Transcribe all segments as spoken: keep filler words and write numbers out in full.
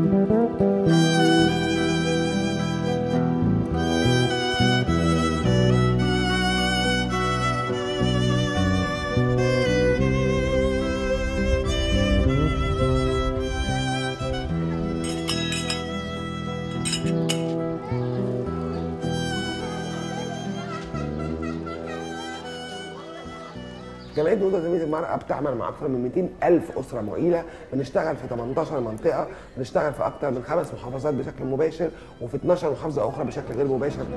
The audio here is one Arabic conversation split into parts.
جمعيه نهوضه تنميه المراه بتعمل مع اكثر من مئتين ألف اسره معيله، بنشتغل في ثمانية عشر منطقه، بنشتغل في اكثر من خمس محافظات بشكل مباشر وفي اثناشر محافظه اخرى بشكل غير مباشر.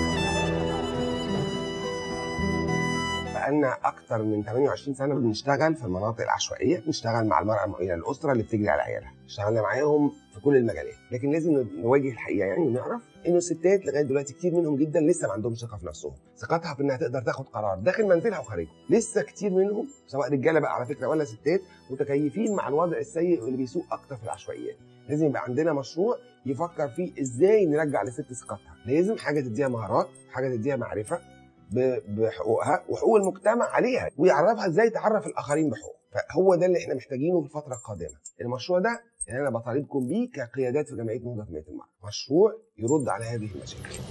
بقالنا اكثر من ثمانية وعشرين سنه بنشتغل في المناطق العشوائيه، بنشتغل مع المراه المعيله الاسره اللي بتجري على عيالها، اشتغلنا معاهم في كل المجالات، لكن لازم نواجه الحقيقه يعني ونعرف انه الستات لغايه دلوقتي كتير منهم جدا لسه ما عندهمش ثقه في نفسهم، ثقتها في انها تقدر تاخد قرار داخل منزلها وخارجه، لسه كتير منهم سواء رجاله بقى على فكره ولا ستات متكيفين مع الوضع السيء اللي بيسوء اكتر في العشوائيات. لازم يبقى عندنا مشروع يفكر فيه ازاي نرجع لست ثقتها، لازم حاجه تديها مهارات، حاجه تديها معرفه بحقوقها وحقوق المجتمع عليها، ويعرفها ازاي تعرف الاخرين بحقوقها. فهو ده اللي احنا محتاجينه في الفتره القادمه. المشروع ده اللي انا بطالبكم بيه كقيادات في جمعيه نهوضه تنميه المراه، مشروع يرد على هذه المشاكل.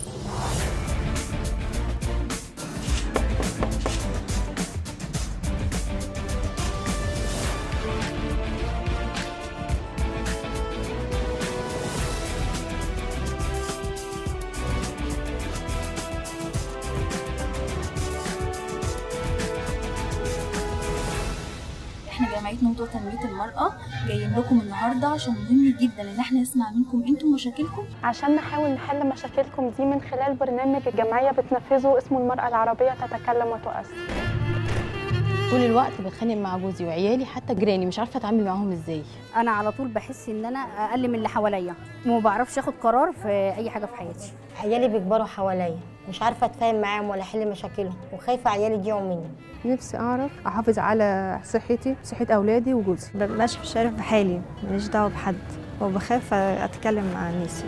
احنا جمعيه نهوضه تنميه المراه جايين لكم النهارده عشان مهم جدا ان احنا نسمع منكم انتم مشاكلكم، عشان نحاول نحل مشاكلكم دي من خلال برنامج الجمعيه بتنفذه اسمه المراه العربيه تتكلم وتؤثر. طول الوقت بتخانق مع جوزي وعيالي حتى جيراني، مش عارفه اتعامل معاهم ازاي. انا على طول بحس ان انا اقل من اللي حواليا وما بعرفش اخد قرار في اي حاجه في حياتي. عيالي بيكبروا حواليا، مش عارفه اتفاهم معاهم ولا احل مشاكلهم، وخايفه عيالي يضيعوا مني. نفسي اعرف احافظ على صحتي، صحه اولادي وجوزي. ببقى ماشيه في الشارع بحالي، ماليش دعوه بحد، وبخاف اتكلم مع الناس.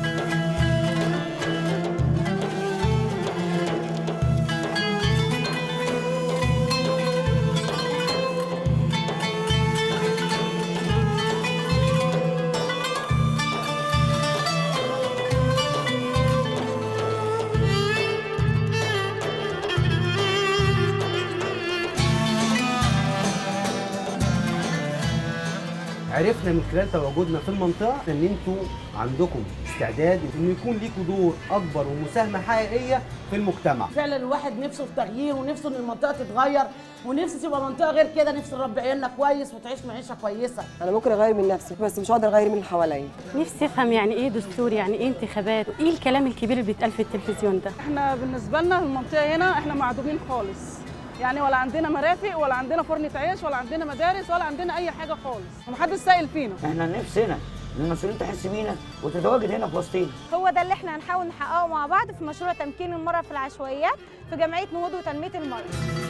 عرفنا من خلال تواجدنا في المنطقه ان انتوا عندكم استعداد ان يكون ليكوا دور اكبر ومساهمه حقيقيه في المجتمع. فعلا الواحد نفسه في تغيير ونفسه ان المنطقه تتغير ونفسه تبقى منطقه غير كده، نفسه نربي عيالنا كويس وتعيش معيشه كويسه. انا ممكن اغير من نفسي بس مش هقدر اغير من اللي حواليا. نفسي افهم يعني ايه دستور، يعني ايه انتخابات، وايه الكلام الكبير اللي بيتقال في التلفزيون ده. احنا بالنسبه لنا المنطقه هنا احنا معدومين خالص، يعني ولا عندنا مرافق ولا عندنا فرنة عيش ولا عندنا مدارس ولا عندنا اي حاجه خالص، ومحدش سائل فينا. احنا نفسنا ان المسؤولين تحس بينا وتتواجد هنا في وسطينا. هو ده اللي احنا هنحاول نحققه مع بعض في مشروع تمكين المراه في العشوائيات في جمعيه نهوضه وتنميه المراه.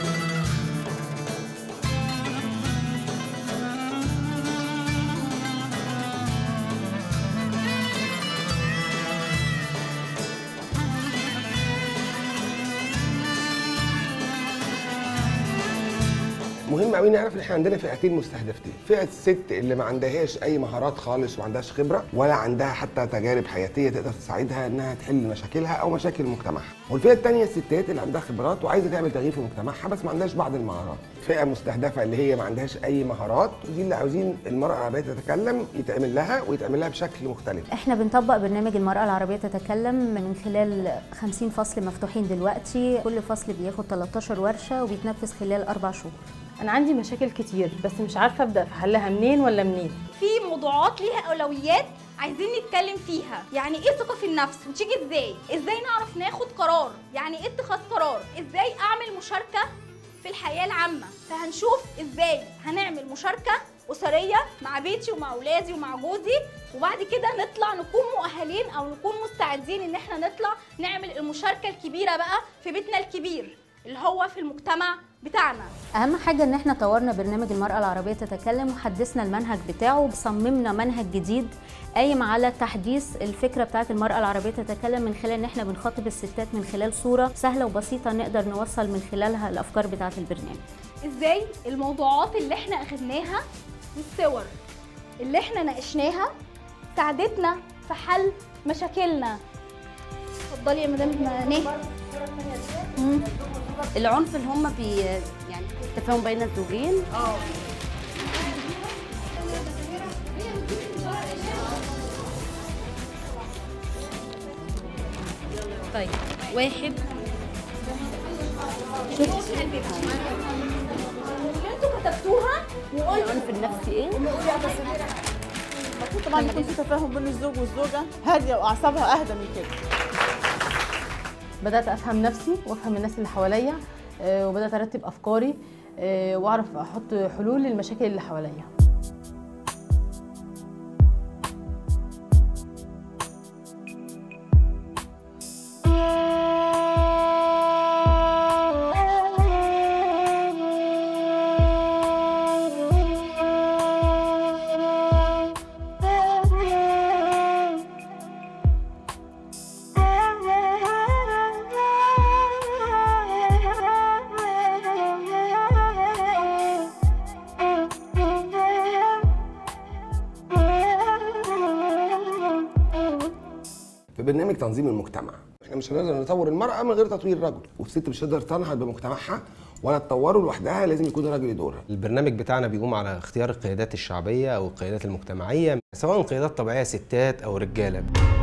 مهم قوي نعرف ان احنا عندنا فئتين مستهدفتين، فئه الست اللي ما عندهاش اي مهارات خالص وما عندهاش خبره ولا عندها حتى تجارب حياتيه تقدر تساعدها انها تحل مشاكلها او مشاكل مجتمعها، والفئه الثانيه الستات اللي عندها خبرات وعايزه تعمل تغيير في مجتمعها بس ما عندهاش بعض المهارات. فئه مستهدفه اللي هي ما عندهاش اي مهارات، ودي اللي عاوزين المراه العربيه تتكلم يتعمل لها ويتعمل لها بشكل مختلف. احنا بنطبق برنامج المراه العربيه تتكلم من خلال خمسين فصل مفتوحين دلوقتي، كل فصل بياخد ثلاثة عشر ورشه وبيتنفذ خلال اربع شهور. انا عندي مشاكل كتير بس مش عارفه ابدا في حلها منين ولا منين. في موضوعات ليها اولويات عايزين نتكلم فيها، يعني ايه ثقه في النفس وتيجي ازاي؟ ازاي نعرف ناخد قرار؟ يعني ايه اتخاذ قرار؟ ازاي اعمل مشاركه في الحياه العامه؟ فهنشوف ازاي هنعمل مشاركه اسريه مع بيتي ومع اولادي ومع جوزي، وبعد كده نطلع نكون مؤهلين او نكون مستعدين ان احنا نطلع نعمل المشاركه الكبيره بقى في بيتنا الكبير اللي هو في المجتمع بتاعنا. اهم حاجه ان احنا طورنا برنامج المراه العربيه تتكلم وحدثنا المنهج بتاعه وصممنا منهج جديد قايم على تحديث الفكره بتاعه المراه العربيه تتكلم من خلال ان احنا بنخاطب الستات من خلال صوره سهله وبسيطه نقدر نوصل من خلالها الافكار بتاعه البرنامج. ازاي الموضوعات اللي احنا اخدناها والصور اللي احنا ناقشناها ساعدتنا في حل مشاكلنا. اتفضلي يا مدام نهى. العنف اللي هم بي يعني التفاهم بين الزوجين. اه طيب واحد شفتي انتوا كتبتوها وقلتوا العنف النفسي ايه؟ المفروض طبعا يكون في تفاهم بين الزوج والزوجه هاديه واعصابها اهدى من كده. بدات افهم نفسي وافهم الناس اللي حواليا، آه، وبدات ارتب افكاري، آه، واعرف احط حلول للمشاكل اللي حواليا. في برنامج تنظيم المجتمع احنا مش هنقدر نطور المرأة من غير تطوير الرجل، والست مش هتقدر تنهض بمجتمعها ولا تطوره لوحدها، لازم يكون الراجل يدورها. البرنامج بتاعنا بيقوم على اختيار القيادات الشعبية أو القيادات المجتمعية، سواء قيادات طبيعية ستات أو رجالة.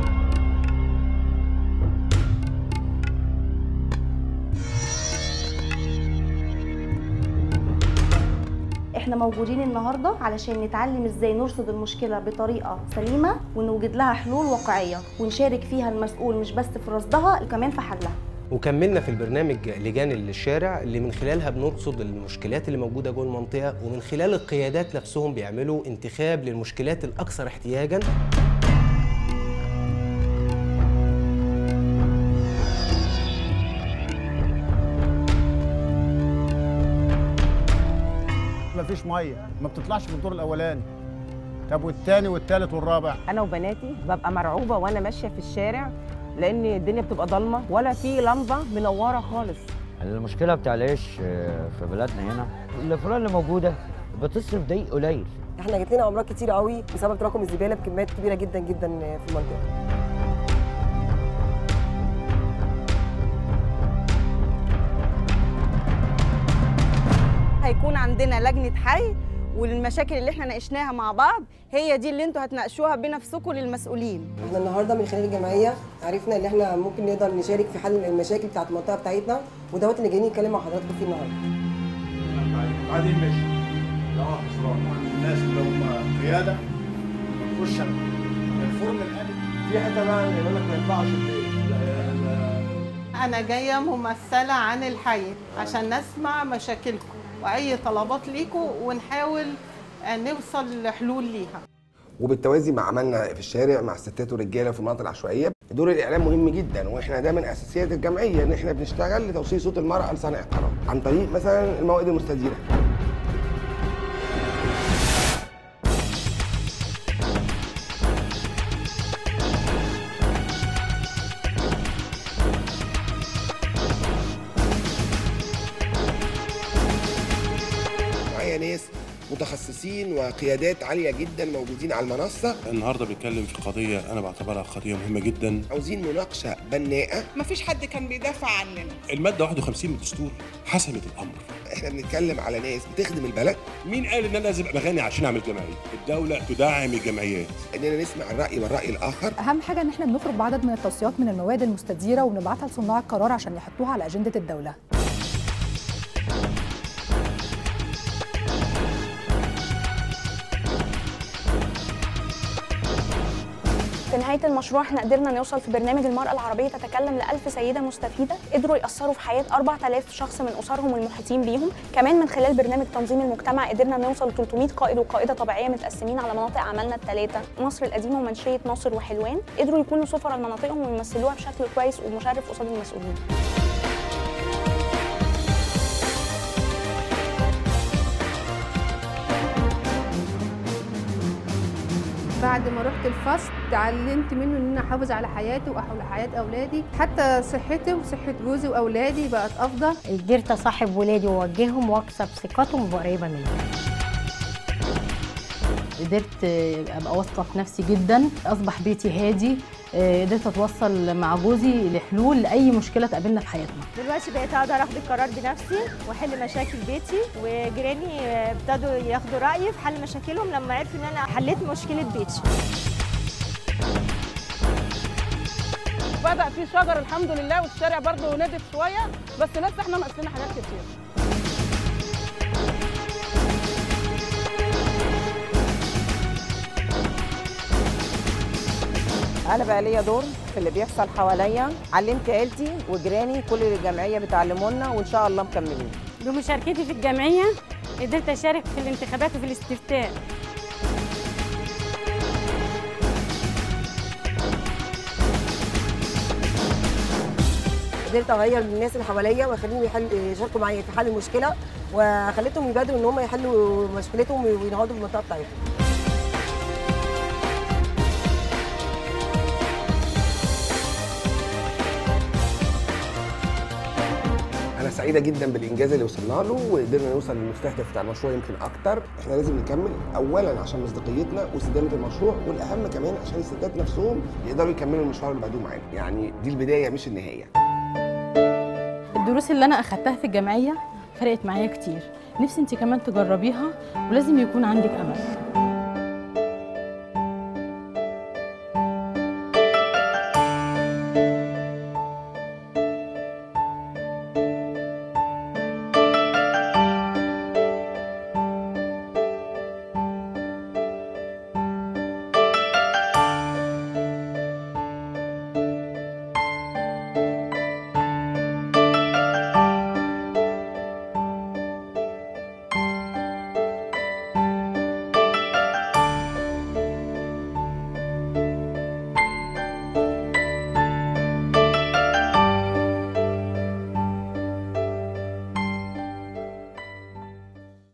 احنا موجودين النهارده علشان نتعلم ازاي نرصد المشكله بطريقه سليمه ونوجد لها حلول واقعيه ونشارك فيها المسؤول مش بس في رصدها وكمان في حلها. وكملنا في البرنامج لجان الشارع اللي من خلالها بنرصد المشكلات اللي موجوده جوه المنطقه، ومن خلال القيادات نفسهم بيعملوا انتخاب للمشكلات الاكثر احتياجا. مفيش ميه، ما بتطلعش في الدور الاولاني. طب والتاني والتالت والرابع؟ انا وبناتي ببقى مرعوبه وانا ماشيه في الشارع، لان الدنيا بتبقى ضلمه ولا في لمبه منوره خالص. المشكله بتاع العيش في بلدنا هنا، الفلوس اللي موجوده بتصرف دقيق قليل. احنا جات لنا امراض كتير قوي بسبب تراكم الزباله بكميات كبيره جدا جدا في المنطقه. هيكون عندنا لجنه حي، والمشاكل اللي احنا ناقشناها مع بعض هي دي اللي انتوا هتناقشوها بنفسكم للمسؤولين. احنا النهارده من خلال الجمعيه عرفنا ان احنا ممكن نقدر نشارك في حل المشاكل بتاعت المنطقه بتاعتنا، ودوت اللي جايين نتكلم مع حضراتكم فيه النهارده. بعدين ماشي. لا خسران الناس اللي هم قياده خش الفرن الالي في حته بقى يقول لك ما يطلعش البيت. انا جايه ممثله عن الحي عشان نسمع مشاكلكم واي طلبات ليكم ونحاول نوصل لحلول ليها. وبالتوازي مع عملنا في الشارع مع الستات والرجاله في المناطق العشوائيه، دور الاعلام مهم جدا، واحنا ده من اساسيات الجمعيه ان احنا بنشتغل لتوصيل صوت المراه لصانع القرار عن طريق مثلا الموائد المستديره. ناس متخصصين وقيادات عاليه جدا موجودين على المنصه. النهارده بنتكلم في قضيه انا بعتبرها قضيه مهمه جدا. عاوزين مناقشه بناءه. مفيش حد كان بيدافع عننا. الماده واحد وخمسين من الدستور حسمت الامر. احنا بنتكلم على ناس بتخدم البلد. مين قال ان انا لازم ابقى غني عشان اعمل جمعيه؟ الدوله تدعم الجمعيات. اننا نسمع الراي والراي الاخر. اهم حاجه ان احنا بنخرج بعدد من التوصيات من المواد المستديره وبنبعتها لصناع القرار عشان يحطوها على اجنده الدوله. في نهاية المشروع احنا قدرنا نوصل في برنامج المرأة العربية تتكلم لألف سيدة مستفيدة قدروا يأثروا في حياة أربعة آلاف شخص من أسرهم والمحيطين بيهم. كمان من خلال برنامج تنظيم المجتمع قدرنا نوصل ل ثلاثمائة قائد وقائدة طبيعية متقسمين على مناطق عملنا الثلاثة، مصر القديمة ومنشية ناصر وحلوان، قدروا يكونوا سفراء لمناطقهم ويمثلوها بشكل كويس ومشرف قصاد المسؤولين. بعد ما رحت الفصل اتعلمت منه ان انا احافظ على حياتي واحافظ على حياه اولادي، حتى صحتي وصحه جوزي واولادي بقت افضل. قدرت اصاحب ولادي واوجههم واكسب ثقتهم وابقى قريبه منهم. قدرت ابقى واثقه في نفسي جدا، اصبح بيتي هادي، قدرت اتوصل مع جوزي لحلول لاي مشكله تقابلنا في حياتنا. دلوقتي بقيت اقدر اخد القرار بنفسي واحل مشاكل بيتي، وجيراني ابتدوا ياخدوا رايي في حل مشاكلهم لما عرفوا ان انا حليت مشكله بيتي. بدأ في شجر الحمد لله، والشارع برضه نضف شويه، بس لسه احنا ناقصنا حاجات كتير. انا بقى ليا دور في اللي بيحصل حواليا، علمت عيلتي وجيراني، كل الجمعيه بتعلمونا وان شاء الله مكملين. بمشاركتي في الجمعيه قدرت اشارك في الانتخابات وفي الاستفتاء. قدرت اغير الناس اللي حواليا واخليهم يحل يشاركوا معايا في حل المشكله، وخليتهم يبادروا ان هم يحلوا مشكلتهم وينهضوا في المنطقه بتاعتهم. أنا سعيدة جدا بالإنجاز اللي وصلنا له، وقدرنا نوصل للمستهدف بتاع المشروع يمكن أكتر. إحنا لازم نكمل أولاً عشان مصداقيتنا واستدامة المشروع، والأهم كمان عشان الستات نفسهم يقدروا يكملوا المشوار اللي بعدوه معانا، يعني دي البداية مش النهاية. الدروس اللي أنا أخدتها في الجمعية فرقت معايا كتير، نفسي أنت كمان تجربيها، ولازم يكون عندك أمل.